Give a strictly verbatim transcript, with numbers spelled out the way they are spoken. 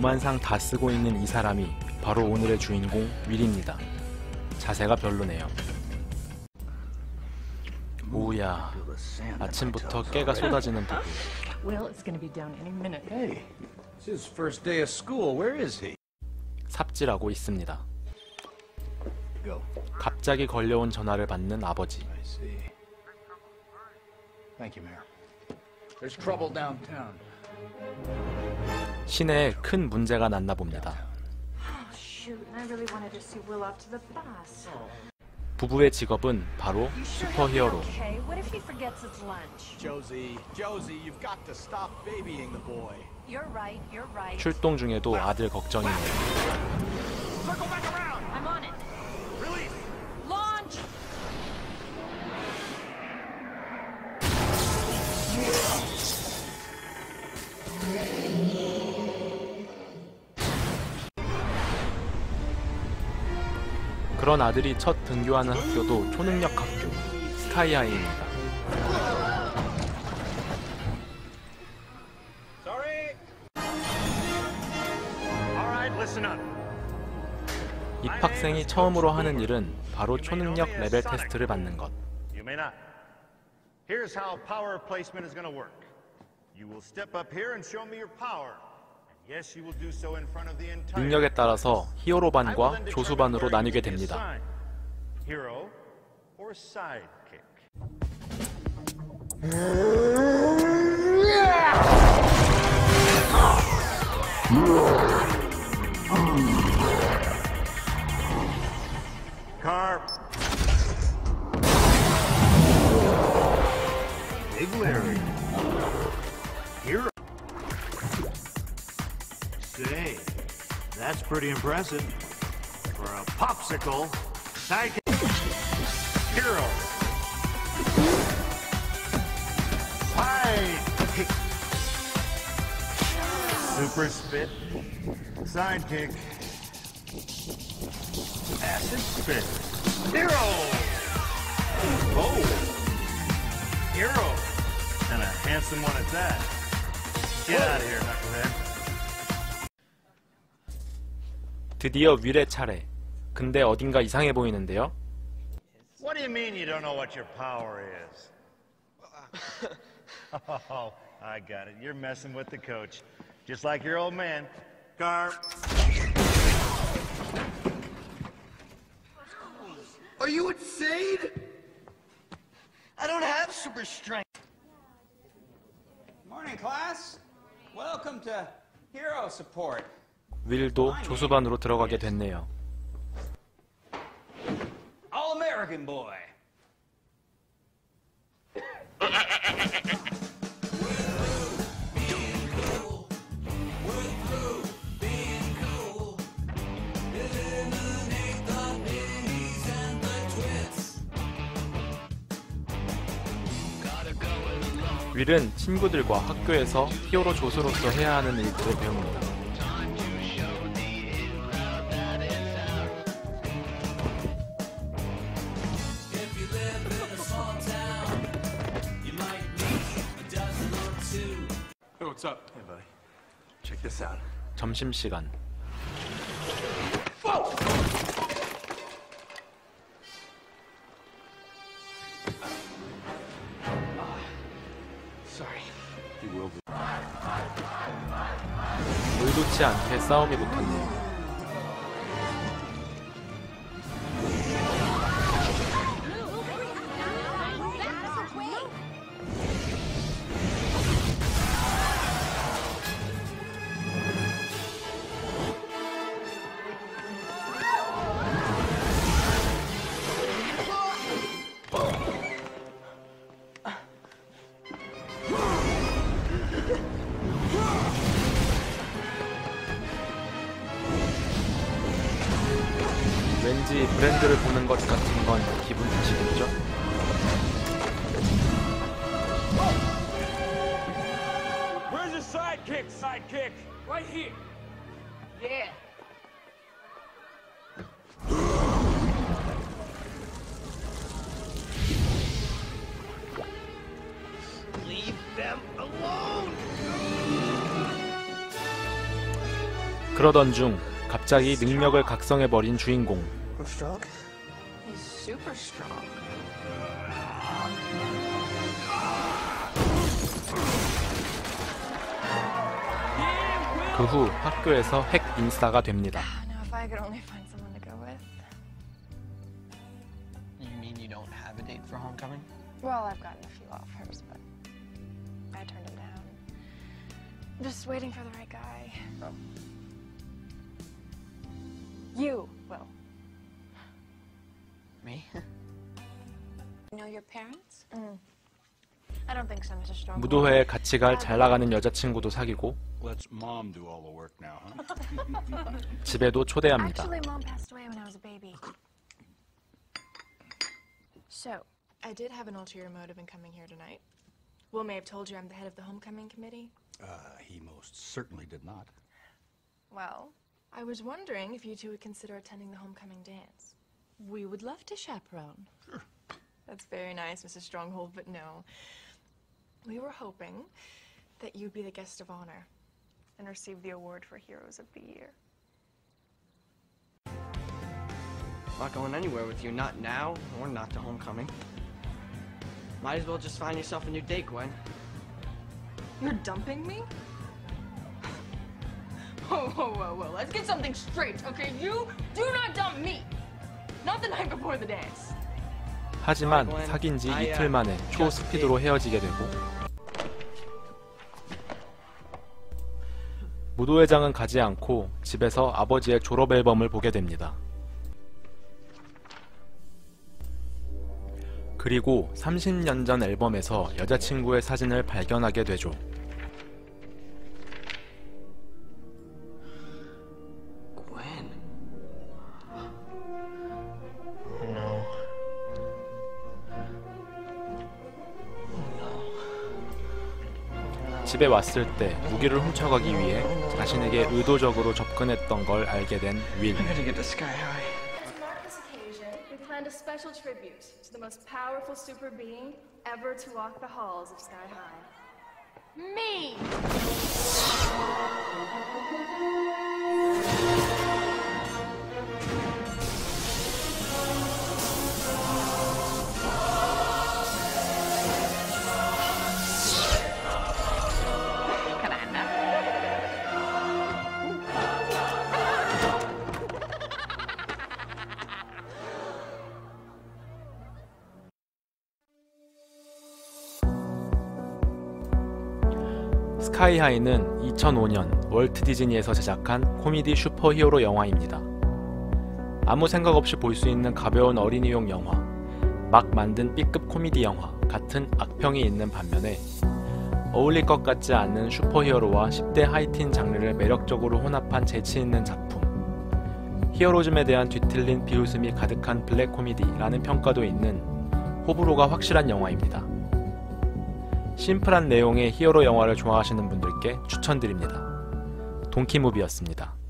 오만상 다 쓰고 있는 이 사람이 바로 오늘의 주인공 윌입니다. 자세가 별로네요. 오우야, 아침부터 깨가 쏟아지는 부부. 삽질하고 있습니다. 갑자기 걸려온 전화를 받는 아버지. 시내에 큰 문제가 났나 봅니다. 부부의 직업은 바로 슈퍼히어로. 출동 중에도 아들 걱정이네요. 그런 아들이 첫 등교하는 학교도 초능력 학교, 스카이하이입니다. 입학생이 처음으로 하는 일은 바로 초능력 레벨 테스트를 받는 것. 능력에 따라서 히어로반과 조수반으로 나뉘게 됩니다. Say, that's pretty impressive for a popsicle sidekick hero. Sidekick, super spit, sidekick, acid spit, hero. Oh, hero, and a handsome one at that. Get out of here, knucklehead. 드디어 윌의 차례. 근데 어딘가 이상해 보이는데요? What do you mean you don't know what your power is? Oh, I got it. You're messing with the coach. Just like your old man. Gar. Are you insane? I don't have super strength. Morning, class. Welcome to Hero Support. 윌도 조수반으로 들어가게 됐네요. All American boy. 윌은 친구들과 학교에서 히어로 조수로서 해야 하는 일들을 배웁니다. What's up? Hey, buddy. Check this out. 점심시간. Sorry. You will be. 의도치 않게 싸움이 붙었네요. 왠지 브랜드를 보는 것 같은 건 기분 탓이겠죠? Where's your sidekick, sidekick? Right here. Yeah. Leave them alone. 그러던 중 갑자기 능력을 각성해버린 주인공. I'm strong. He's super strong. 그 후 학교에서 핵 인싸가 됩니다. Now, if I could only find someone to go with. You mean you don't have a date for homecoming? Well, I've gotten a few offers, but I turned them down. I'm just waiting for the right guy. Oh. You, Will. Me? You know your parents? Mm. I don't think so, Mister Strong. 무도회에 같이 갈 잘 나가는 여자친구도 사귀고 Let's mom do all the work now, huh? 집에도 초대합니다. Actually, Mom passed away when I was a baby. So, I did have an ulterior motive in coming here tonight. Will may have told you I'm the head of the homecoming committee. Uh, he most certainly did not. Well, I was wondering if you two would consider attending the homecoming dance. We would love to chaperone. Sure. That's very nice, Missus Stronghold, but no. We were hoping that you'd be the guest of honor and receive the award for Heroes of the Year. Not going anywhere with you, not now, or not to homecoming. Might as well just find yourself a new date, Gwen. You're dumping me? Whoa, whoa, whoa, whoa. Let's get something straight, okay? You do not dump me! Not the night before the dance. 하지만 사귄 지 이틀 만에 초스피드로 헤어지게 되고 무도회장은 가지 않고 집에서 아버지의 졸업 앨범을 보게 됩니다. 그리고 삼십 년 전 앨범에서 여자친구의 사진을 발견하게 되죠. Gwen. No. 집에 왔을 때 무기를 훔쳐가기 위해 자신에게 의도적으로 접근했던 걸 알게 된 윌. I gotta get to Sky High. To mark this occasion, we planned a special tribute to the most powerful super being ever to walk the halls of Sky High. Me! 스카이하이는 이천오 년 월트 디즈니에서 제작한 코미디 슈퍼히어로 영화입니다. 아무 생각 없이 볼 수 있는 가벼운 어린이용 영화, 막 만든 B급 코미디 영화 같은 악평이 있는 반면에 어울릴 것 같지 않은 슈퍼히어로와 십 대 하이틴 장르를 매력적으로 혼합한 재치있는 작품, 히어로즘에 대한 뒤틀린 비웃음이 가득한 블랙 코미디라는 평가도 있는 호불호가 확실한 영화입니다. 심플한 내용의 히어로 영화를 좋아하시는 분들께 추천드립니다. 동키무비였습니다.